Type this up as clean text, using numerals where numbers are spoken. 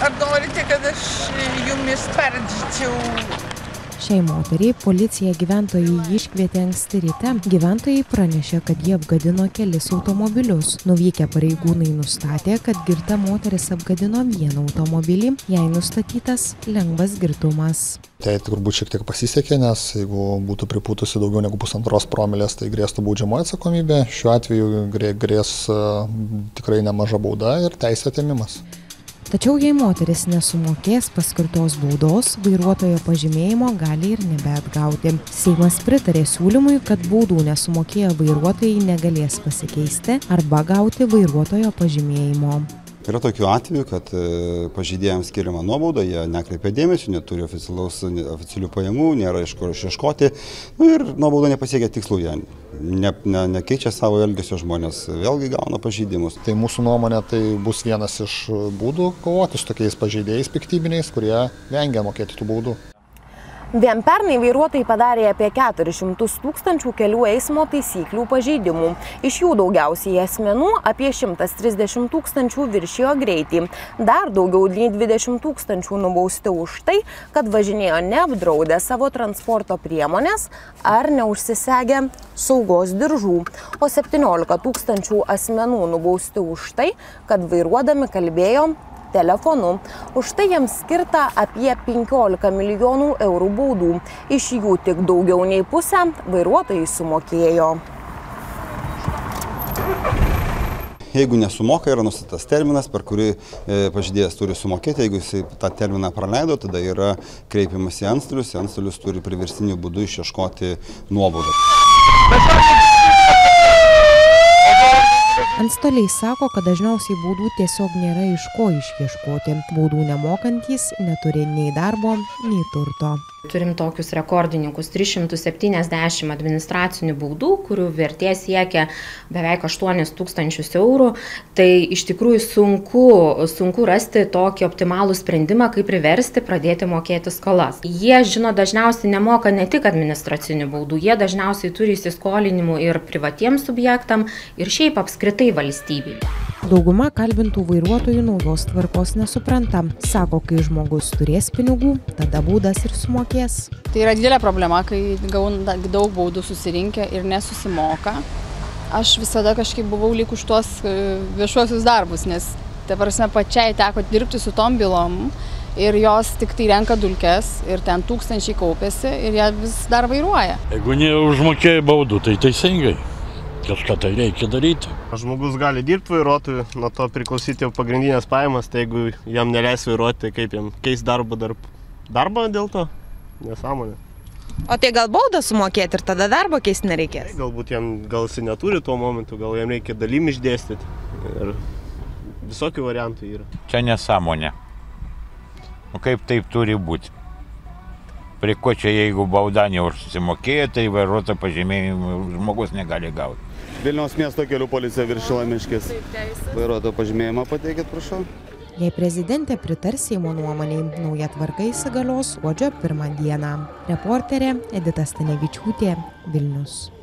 Ar norite, kad aš jumis perdžičiau? Šiai moteriai policija gyventojai iškvietė anksti ryte. Gyventojai pranešė, kad jie apgadino kelis automobilius. Nuvykę pareigūnai nustatė, kad girta moteris apgadino vieną automobilį, jai nustatytas lengvas girtumas. Tai turbūt šiek tiek pasisekė, nes jeigu būtų pripūtusi daugiau negu 1,5 promilės, tai grėstų baudžiamoji atsakomybė. Šiuo atveju grės tikrai nemaža bauda ir teisės atėmimas. Tačiau jei moteris nesumokės paskirtos baudos, vairuotojo pažymėjimo gali ir nebeatgauti. Seimas pritarė siūlymui, kad baudų nesumokėję vairuotojai negalės pasikeisti arba gauti vairuotojo pažymėjimo. Yra tokių atvejų, kad pažeidėjams skiriama nuobauda, jie nekreipia dėmesio, neturi oficialių pajamų, nėra iš kur išieškoti ir nuobauda nepasiekia tikslų, jie nekeičia savo elgesio, žmonės vėlgi gauna pažeidimus. Tai mūsų nuomonė tai bus vienas iš būdų kovoti su tokiais pažeidėjais piktybiniais, kurie vengia mokėti tų baudų. Vien pernai vairuotojai padarė apie 400 000 kelių eismo taisyklių pažeidimų. Iš jų daugiausiai asmenų apie 130 000 viršijo greitį. Dar daugiau nei 20 000 nubausti už tai, kad važinėjo neapdraudę savo transporto priemonės ar neužsisegę saugos diržų. O 17 000 asmenų nubausti už tai, kad vairuodami kalbėjo telefonu. Už tai jiems skirta apie 15 milijonų eurų baudų. Iš jų tik daugiau nei pusę vairuotojai sumokėjo. Jeigu nesumoka, yra nustatytas terminas, per kurį pažeidėjas turi sumokėti. Jeigu jis tą terminą praleido, tada yra kreipiamas į antstolius. Antstolis turi priverstiniu būdu išieškoti nuobaudą. Antstoliai sako, kad dažniausiai baudų tiesiog nėra iš ko išieškoti. Baudų nemokantys neturi nei darbo, nei turto. Turim tokius rekordininkus 370 administracinių baudų, kurių vertė siekia beveik 8 000 eurų. Tai iš tikrųjų sunku rasti tokį optimalų sprendimą, kaip priversti pradėti mokėti skolas. Jie, dažniausiai nemoka ne tik administracinių baudų, jie dažniausiai turi įsiskolinimų ir privatiems subjektam, ir šiaip apskritai valstybei. Dauguma kalbintų vairuotojų naujos tvarkos nesupranta. Sako, kai žmogus turės pinigų, tada baudas ir sumokės. Tai yra didelė problema, kai gauna daug baudų susirinkę ir nesusimoka. Aš visada kažkaip buvau lyg už tuos viešuosius darbus, nes pačiai teko dirbti su tom bylom ir jos tik tai renka dulkes ir ten tūkstančiai kaupėsi ir jie vis dar vairuoja. Jeigu neužmokėjai baudų, tai teisingai. Kažką tai reikia daryti. Žmogus gali dirbti vairuotojų, nuo to priklausyti jau pagrindinės pajamas, tai jeigu jam neleis vairuoti, kaip jam keis darbą dėl to? Nesąmonė. O tai gal baudą sumokėti ir tada darbo keisti nereikės? Galbūt gal jis neturi tuo momentu, gal jam reikia dalim išdėstyti. Ir visokių variantų yra. Čia nesąmonė. Kaip taip turi būti? Prie ko čia, jeigu bauda neužsimokėjo, tai vairuotojo pažymėjimų žmogus negali gauti. Vilniaus miesto kelių policija viršila Miškis. Vairuotojo pažymėjimą pateikit, prašau. Jei prezidentė pritars Seimo nuomonei, nauja tvarka įsigalios gruodžio 1 dieną. Reporterė Edita Stanevičiūtė, Vilnius.